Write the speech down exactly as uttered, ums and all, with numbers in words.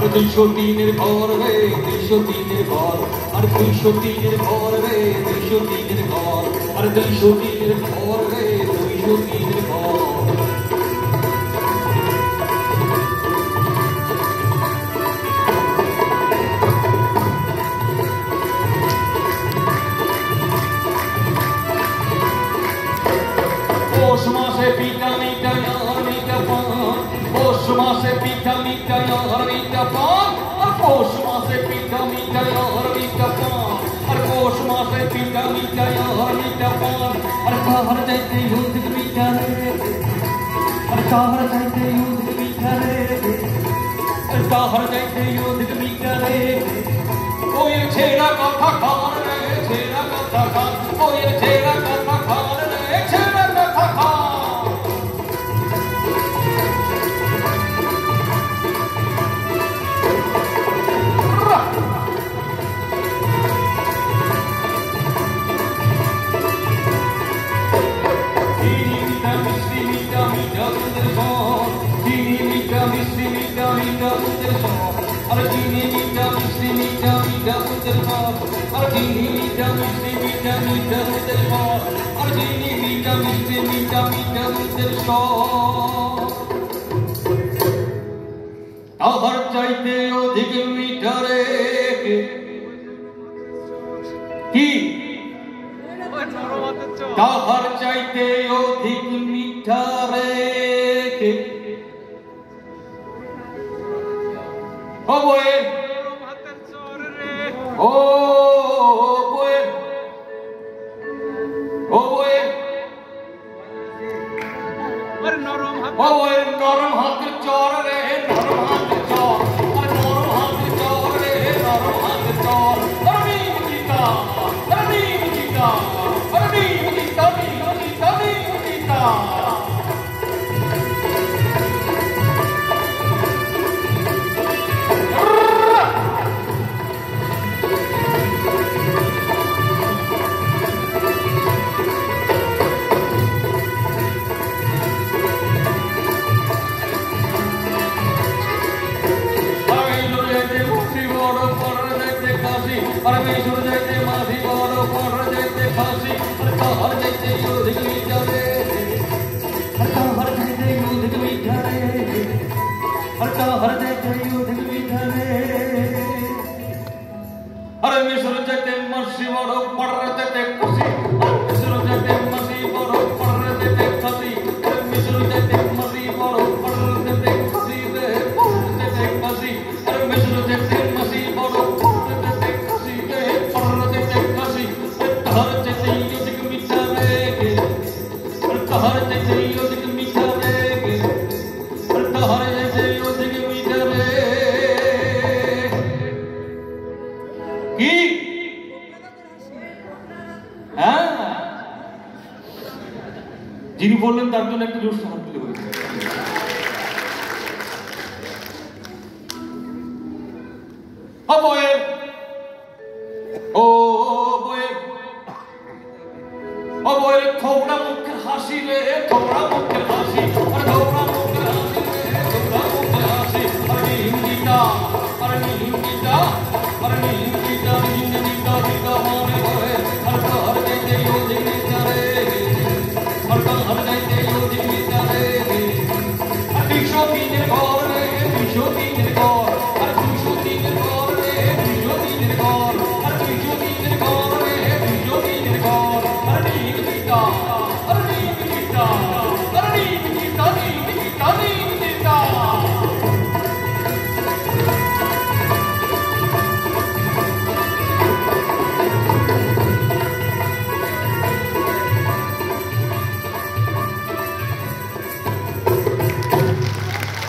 আর দুইশো তিনের ঘর রে দুইশো তিনের ঘর আর দুইশো তিনের ঘর রে দুইশো তিনের ঘর আর দুইশো তিনের ঘর রে দুইশো তিনের ঘর পৌষ মাসে পিঠা মিঠা আর মিঠা পান পৌষ মাসে পিঠা মিঠা আর মিঠা পান আর পৌষ মাসে পিঠা মিঠা আর মিঠা পান আর পৌষ মাসে পিঠা মিঠা আর মিঠা পান আর কাহার যাইতে হুদ মিঠা রে আর কাহার যাইতে হুদ মিঠা রে আর কাহার যাইতে হুদ মিঠা রে ওই ছেড়া কথা খান রে ছেড়া কথা খান ওই ছেড়া কথা খান রে ছেড়া কথা খান আর চিনি মিঠা মিষ্টি মিঠা মিঠা দুধের ভাত আর চিনি মিঠা মিষ্টি মিঠা মিঠা দুধের ভাত আর চিনি মিঠা মিষ্টি মিঠা মিঠা দুধের সব তাহার চাইতে অধিক মিঠা রে কি তাহার চাইতে অধিক মিঠা রে ও বয়ে ও বয়ে ও বয়ে ও বয়ে নরম হাতের চর রে নরম হাতের চর আর নরম হাতের চর রে নরম হাতের চর আমি জিতা আমি জিতা আমি জিতা আমি জিতা আমি জিতা আর মেশর যাইতে মাঝি বড় পর যাইতে খাসি আর কাহার যাইতে অধিক মিঠা রে আর কাহার যাইতে অধিক মিঠা রে আর কাহার যাইতে অধিক মিঠা রে আর মেশর যাইতে মাঝি বড় পর যাইতে খাসি আর মেশর যাইতে মাঝি বড় পর যাইতে খাসি আর মেশর যাইতে মাঝি বড় পর যাইতে খাসি রে পর যাইতে খাসি আর মেশর যাইতে মাঝি বড় कहर जैसे योधिक मीठा रे और कहर जैसे योधिक मीठा रे की हाँ যিনি বললেন তার জন্য একটা জোর হাত তুলে হয়েছে ও বয়ে ও বয়ে ও বয়ে খোড়া মুখের হাসি রে খোড়া মুখের হাসি আর খোড়া মুখের হাসি রে খোড়া মুখের হাসি আর হিন্দিটা আর হিন্দিটা আর হিন্দিটা হিন্দিটা দিদা মনে হয় আর কার যাইতে योधिक मीठा রে আর কার যাইতে योधिक मीठा রে আর দুইশো তিনের ঘর রে দুইশো তিনের ঘর আর দুইশো তিনের ঘর রে দুইশো তিনের ঘর আর দুইশো তিনের ঘর রে দুইশো তিনের ঘর আর হিন্দিটা